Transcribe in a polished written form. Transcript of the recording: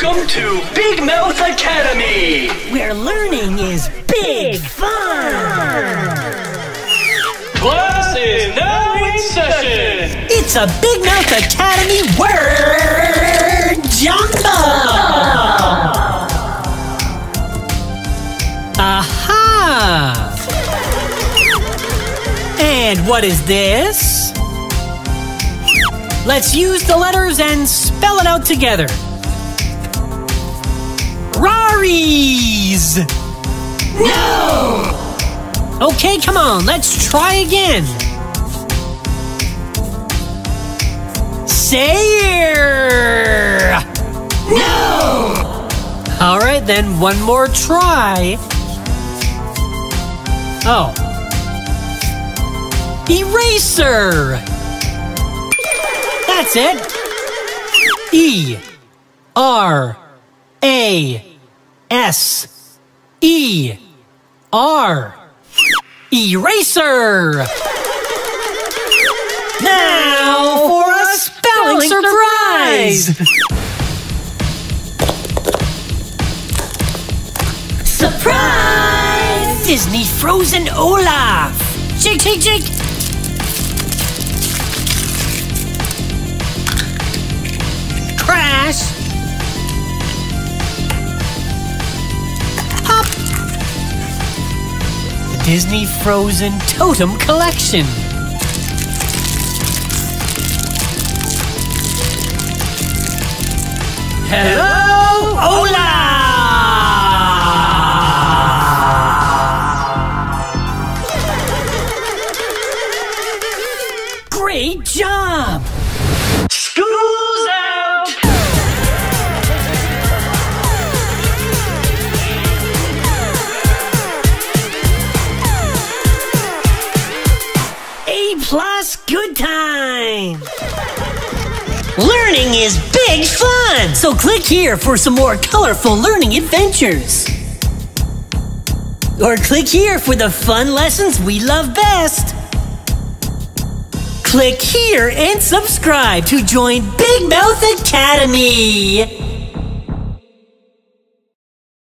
Welcome to Big Mouth Academy, where learning is big fun. Class is now in session. It's a Big Mouth Academy word jumbo. Aha! And what is this? Let's use the letters and spell it out together. Raries! No! Okay, come on, let's try again. Sayre! No! All right, then one more try. Oh. Eraser! That's it. E-R-A-S-E-R. Eraser! Now for a spelling surprise! Surprise! Disney Frozen Olaf! Shake, shake, shake! Crash! Hop! The Disney Frozen Totem Collection. Hello, Olaf! Great job! School's out. A+, good time! Learning is big fun! So click here for some more colorful learning adventures. Or click here for the fun lessons we love best. Click here and subscribe to join Big Mouth Academy.